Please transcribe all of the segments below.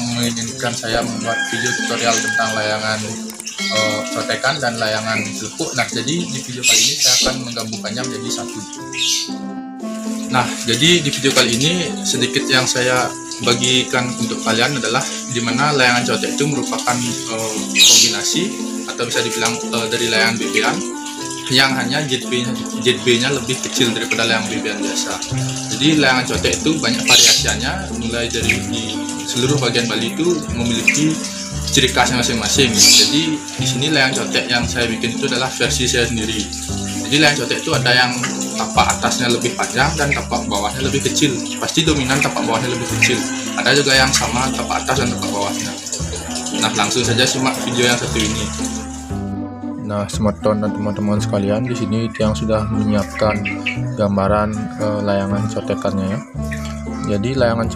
menginginkan saya membuat video tutorial tentang layangan contekan dan layangan celepuk. Nah, jadi di video kali ini saya akan menggabungkannya menjadi satu. Nah, jadi di video kali ini sedikit yang saya bagikan untuk kalian adalah dimana layangan contek itu merupakan kombinasi atau bisa dibilang dari layangan BB-an yang hanya ZB-nya lebih kecil daripada layangan BB-an biasa. Jadi layangan contek itu banyak variasiannya, mulai dari di seluruh bagian Bali itu memiliki ciri khasnya masing-masing. Jadi di sini layangan contek yang saya bikin itu adalah versi saya sendiri. Jadi layangan contek itu ada yang tapak atasnya lebih panjang dan tapak bawahnya lebih kecil. Pasti dominan tapak bawahnya lebih kecil. Ada juga yang sama tapak atas dan tapak bawahnya. Nah, langsung saja simak video yang satu ini. Nah, Semeton dan teman-teman sekalian, di sini yang sudah menyiapkan gambaran layangan contekannya ya. Jadi layangan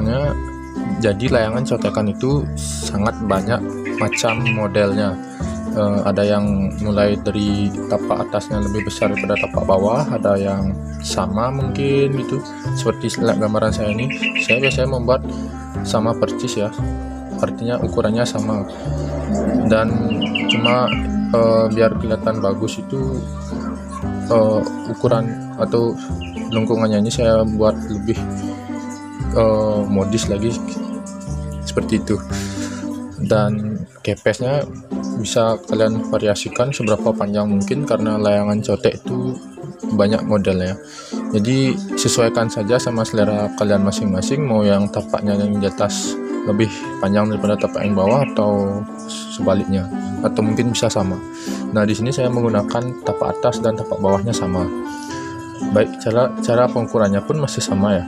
contekan itu sangat banyak macam modelnya. Ada yang mulai dari tapak atasnya lebih besar daripada tapak bawah, ada yang sama mungkin gitu. Seperti gambaran saya ini, saya biasanya membuat sama persis ya, artinya ukurannya sama. Dan cuma biar kelihatan bagus itu ukuran atau lengkungannya ini saya buat lebih modis lagi seperti itu. Dan kepesnya bisa kalian variasikan seberapa panjang mungkin karena layangan contek itu banyak modelnya. Jadi sesuaikan saja sama selera kalian masing-masing, mau yang tapaknya yang di atas lebih panjang daripada tapak yang bawah atau sebaliknya, atau mungkin bisa sama. Nah, di sini saya menggunakan tapak atas dan tapak bawahnya sama. Baik, cara pengukurannya pun masih sama ya.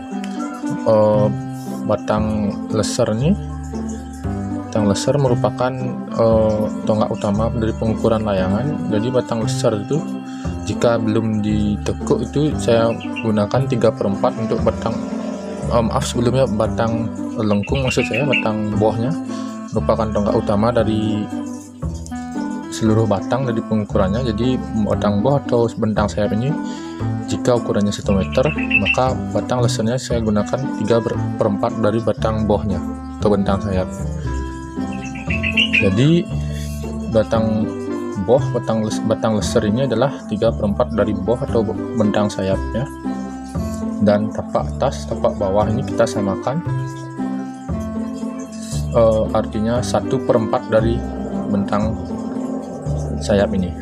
Batang leser merupakan tonggak utama dari pengukuran layangan. Jadi batang leser itu jika belum ditekuk itu saya gunakan 3/4 untuk batang sebelumnya batang lengkung, maksud saya batang buahnya merupakan tonggak utama dari seluruh batang dari pengukurannya. Jadi batang buah atau bentang sayap ini jika ukurannya 1 meter, maka batang lesernya saya gunakan 3/4 dari batang buahnya atau bentang sayap. Jadi batang leser ini adalah 3/4 dari buah atau bentang sayapnya. Dan tapak atas, tapak bawah ini kita samakan, artinya 1/4 dari bentang sayap ini.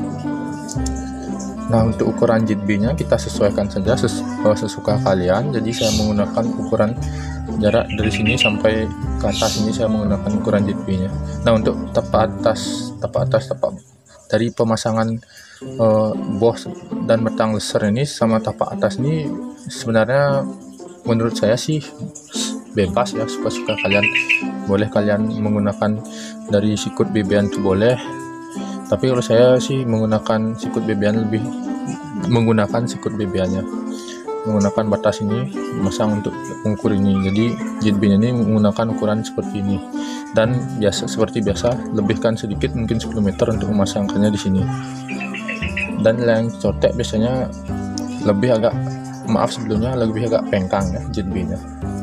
Nah, untuk ukuran ZB-nya kita sesuaikan saja sesuka kalian. Jadi saya menggunakan ukuran jarak dari sini sampai ke atas ini, saya menggunakan ukuran ZB-nya. Nah, untuk tapak dari pemasangan boh dan batang leser ini sama tapak atas ini sebenarnya menurut saya sih bebas ya, suka-suka kalian. Boleh kalian menggunakan dari sikut BB-an itu boleh, tapi kalau saya sih menggunakan sikut BB-an menggunakan batas ini memasang untuk mengukur ini. Jadi ZB-nya ini menggunakan ukuran seperti ini, dan seperti biasa lebihkan sedikit mungkin 10 meter untuk memasangkannya di sini. Dan layangan contek biasanya lebih agak pengkang ya ZB-nya.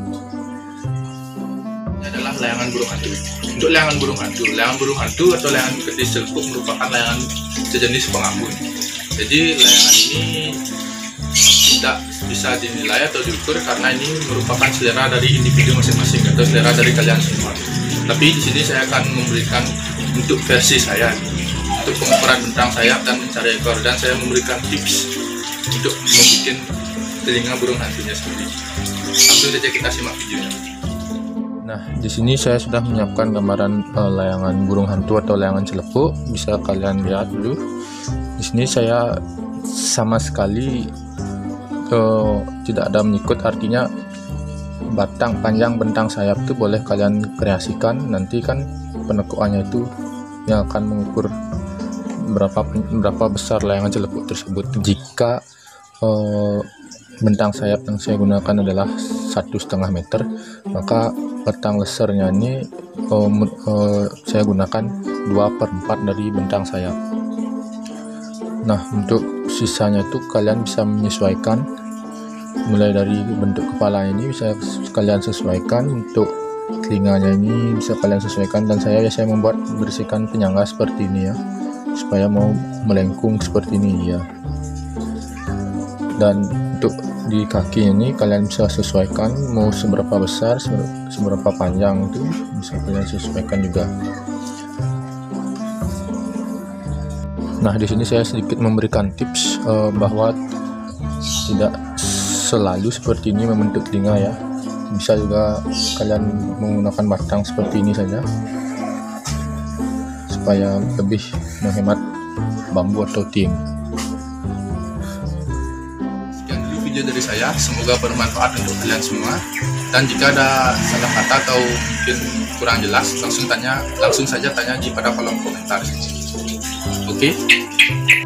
Ini adalah layangan burung hantu. Untuk layangan burung hantu atau layangan ketis celepuk merupakan layangan sejenis pengambun. Jadi layangan ini tidak bisa dinilai atau diukur karena ini merupakan selera dari individu masing-masing atau selera dari kalian semua. Tapi di sini saya akan memberikan untuk versi saya untuk pengukuran bentang sayap dan mencari ekor, dan saya memberikan tips untuk membuat telinga burung hantunya sendiri. Langsung saja kita simak videonya. Nah, di sini saya sudah menyiapkan gambaran layangan burung hantu atau layangan celepuk. Bisa kalian lihat dulu. Di sini saya sama sekali tidak ada mengikut, artinya panjang bentang sayap itu boleh kalian kreasikan. Nanti kan penekuannya itu yang akan mengukur berapa besar layangan celepuk tersebut. Jika bentang sayap yang saya gunakan adalah 1,5 meter, maka batang lesernya ini saya gunakan 2/4 dari bentang sayap. Nah, untuk sisanya itu kalian bisa menyesuaikan, mulai dari bentuk kepala ini bisa kalian sesuaikan. Untuk telinganya ini bisa kalian sesuaikan, dan saya biasanya membuat bersihkan penyangga seperti ini ya, supaya mau melengkung seperti ini ya. Dan untuk di kaki ini kalian bisa sesuaikan mau seberapa besar, seberapa panjang, itu bisa kalian sesuaikan juga. Nah, di sini saya sedikit memberikan tips bahwa tidak selalu seperti ini membentuk telinga ya. Bisa juga kalian menggunakan batang seperti ini saja, supaya lebih menghemat bambu atau ting. Sekian dulu video dari saya, semoga bermanfaat untuk kalian semua. Dan jika ada salah kata atau mungkin kurang jelas, langsung saja tanya di pada kolom komentar. Oke?